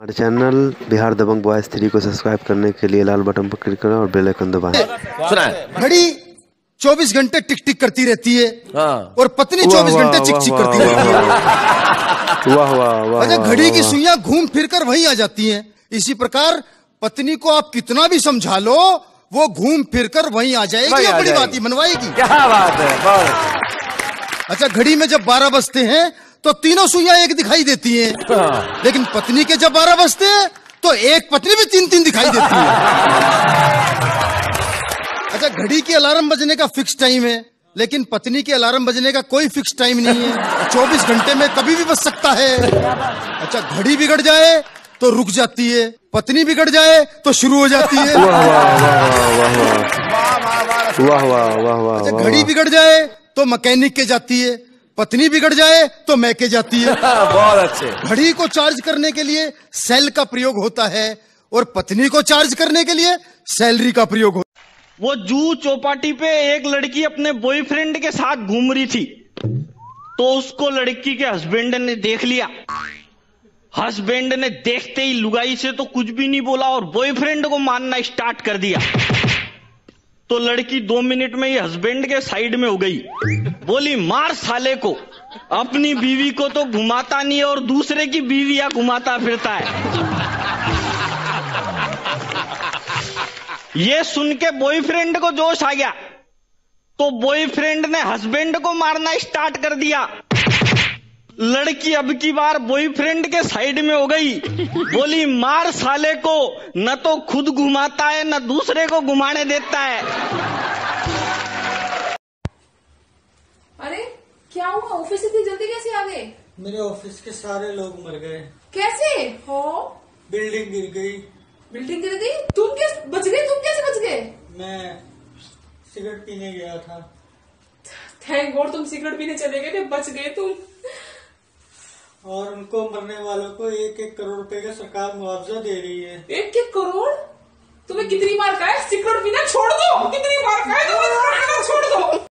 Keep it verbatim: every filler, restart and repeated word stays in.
हमारे channel Bihar Dabang boys three को subscribe करने के लिए लाल बटन पर क्लिक करें और बेल आइकन दबाएं। घड़ी चौबीस घंटे टिक टिक करती रहती है हाँ। और पत्नी चौबीस घंटे चिक चिक करती रहती है। वाह वाह वाह। अच्छा, घड़ी की सुइयां घूम फिर कर वहीं आ जाती हैं। इसी प्रकार पत्नी को आप कितना भी समझा लो, वो घूम फिर कर वहीं आ जाएगी और बड़ी बात ही मनवाएगी। क्या बात है, बहुत। अच्छा, घड़ी में जब बारह बजते हैं तो तीनों सुइयां एक दिखाई देती हैं, हाँ। लेकिन पत्नी के जब बारह बजते हैं तो एक पत्नी भी तीन तीन दिखाई देती है। अच्छा, घड़ी के अलार्म बजने का फिक्स टाइम है, लेकिन पत्नी के अलार्म बजने का कोई फिक्स टाइम नहीं है। चौबीस घंटे में कभी भी बज सकता है। अच्छा, घड़ी बिगड़ जाए तो रुक जाती है, पत्नी बिगड़ जाए तो शुरू हो जाती है। वाह वाह वाह वाह वाह। अच्छा, घड़ी बिगड़ जाए तो मैकेनिक के जाती है, पत्नी बिगड़ जाए तो मैके जाती है। बहुत अच्छे। घड़ी को चार्ज करने के लिए सेल का प्रयोग होता है और पत्नी को चार्ज करने के लिए सैलरी का प्रयोग होता है। वो जू चौपाटी पे एक लड़की अपने बॉयफ्रेंड के साथ घूम रही थी, तो उसको लड़की के हस्बैंड ने देख लिया। हस्बैंड ने देखते ही लुगाई से तो कुछ भी नहीं बोला और बॉयफ्रेंड को मारना स्टार्ट कर दिया। तो लड़की दो मिनट में ही हस्बैंड के साइड में हो गई, बोली मार साले को, अपनी बीवी को तो घुमाता नहीं और दूसरे की बीवियां घुमाता फिरता है। ये सुन के बॉयफ्रेंड को जोश आ गया, तो बॉयफ्रेंड ने हस्बैंड को मारना स्टार्ट कर दिया। लड़की अब की बार बॉयफ्रेंड के साइड में हो गई, बोली मार साले को, न तो खुद घुमाता है न दूसरे को घुमाने देता है। अरे क्या हुआ, ऑफिस इतनी जल्दी कैसे आ गए? मेरे ऑफिस के सारे लोग मर गए। कैसे हो? बिल्डिंग गिर गई। बिल्डिंग गिर गई? तुम कैसे बच गए? तुम कैसे बच गए? मैं सिगरेट पीने गया था। थैंक गॉड तुम सिगरेट पीने चले गए थे, बच गए तुम। और उनको मरने वालों को एक एक करोड़ रुपए का सरकार मुआवजा दे रही है। एक एक करोड़? तुम्हें कितनी बार कहा है सिगरेट पीना छोड़ दो? कितनी बार कहा है तुम्हें सिगरेट पीना छोड़ दो?